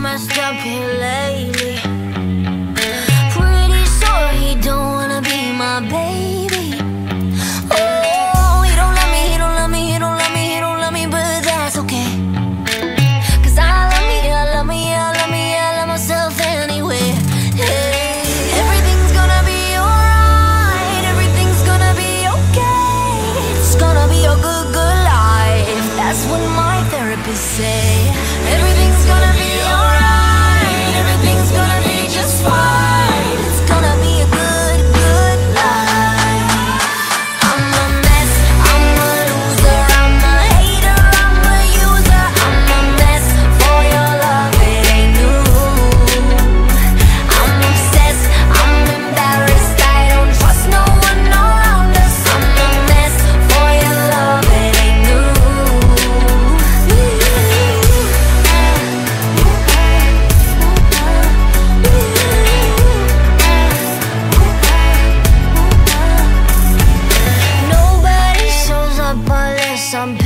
messed up here lately. Pretty sure he don't wanna be my baby. Oh, he don't love me, he don't love me, he don't love me, he don't love me, but that's okay. 'Cause I love me, I love me, I love me, I love myself anyway. Hey, everything's gonna be alright, everything's gonna be okay. It's gonna be a good, good life. That's what my therapist say. Everything's gonna be alright, everything's gonna be just fine. It's gonna be a good, good life. I'm a mess, I'm a loser, I'm a hater, I'm a user. I'm a mess for your love, it ain't new. I'm obsessed, I'm embarrassed, I don't trust no one around us. I'm a mess for your love, it ain't new. Nobody shows up unless I'm